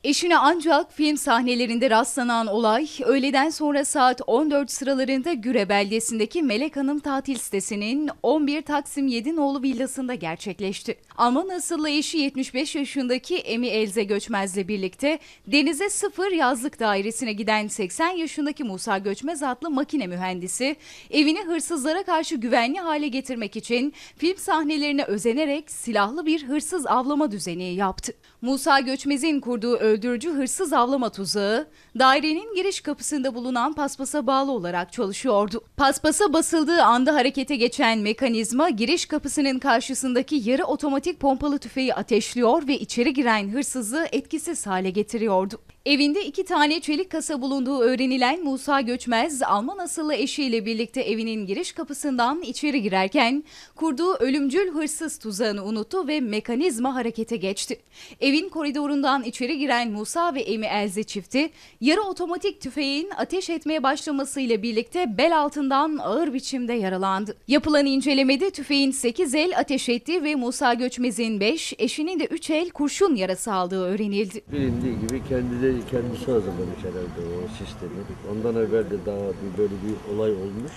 Eşine ancak film sahnelerinde rastlanan olay, öğleden sonra saat 14 sıralarında Güre beldesindeki Melek Hanım tatil sitesinin 11 Taksim 7 nolu villasında gerçekleşti. Alman asıllı eşi 75 yaşındaki Emi Elze Göçmez'le birlikte Denize Sıfır yazlık dairesine giden 80 yaşındaki Musa Göçmez adlı makine mühendisi, evini hırsızlara karşı güvenli hale getirmek için film sahnelerine özenerek silahlı bir hırsız avlama düzeni yaptı. Musa Göçmez'in kurduğu öldürücü hırsız avlama tuzağı, dairenin giriş kapısında bulunan paspasa bağlı olarak çalışıyordu. Paspasa basıldığı anda harekete geçen mekanizma, giriş kapısının karşısındaki yarı otomatik pompalı tüfeği ateşliyor ve içeri giren hırsızı etkisiz hale getiriyordu. Evinde 2 tane çelik kasa bulunduğu öğrenilen Musa Göçmez, Alman asıllı eşiyle birlikte evinin giriş kapısından içeri girerken kurduğu ölümcül hırsız tuzağını unuttu ve mekanizma harekete geçti. Evin koridorundan içeri giren Musa ve Emi Elze çifti, yarı otomatik tüfeğin ateş etmeye başlamasıyla birlikte bel altından ağır biçimde yaralandı. Yapılan incelemede tüfeğin 8 el ateş ettiği ve Musa Göçmez'in 5, eşinin de 3 el kurşun yarası aldığı öğrenildi. Bilindiği gibi kendisi hazırlamış herhalde o sistemi. Ondan evvel de daha böyle bir olay olmuş.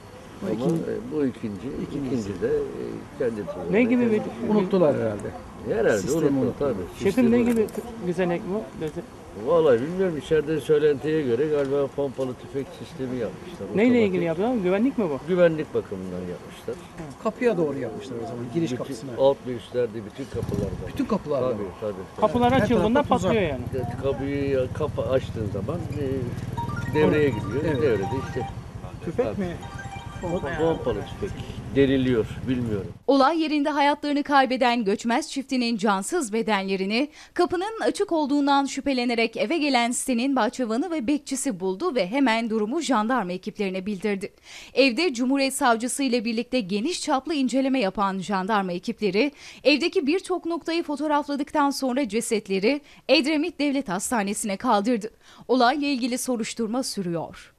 Ama bu ikinci de kendi tuzağı. Ne gibi bir Unuttular herhalde. Herhalde unuttu tabii. Şefim, ne gibi düzenek bu? Vallahi bilmiyorum, içeride söylentiye göre galiba pompalı tüfek sistemi yapmışlar. Neyle Otomatik. ilgili yapıyorlar? Güvenlik mi bu? Güvenlik bakımından yapmışlar. Kapıya doğru yapmışlar o zaman, giriş kapısına. Alt ve üstlerde bütün kapılarda. Bütün kapılarda. Tabii. Kapılar Her açıldığında tarafta tuzak. patlıyor yani. Kapı açtığın zaman devreye giriyor. Evet. Devrede işte Tüfek mi? pompalı tüfek deniliyor, bilmiyorum. Olay yerinde hayatlarını kaybeden Göçmez çiftinin cansız bedenlerini kapının açık olduğundan şüphelenerek eve gelen sitenin bahçıvanı ve bekçisi buldu ve hemen durumu jandarma ekiplerine bildirdi. Evde Cumhuriyet Savcısı ile birlikte geniş çaplı inceleme yapan jandarma ekipleri, evdeki birçok noktayı fotoğrafladıktan sonra cesetleri Edremit Devlet Hastanesi'ne kaldırdı. Olayla ilgili soruşturma sürüyor.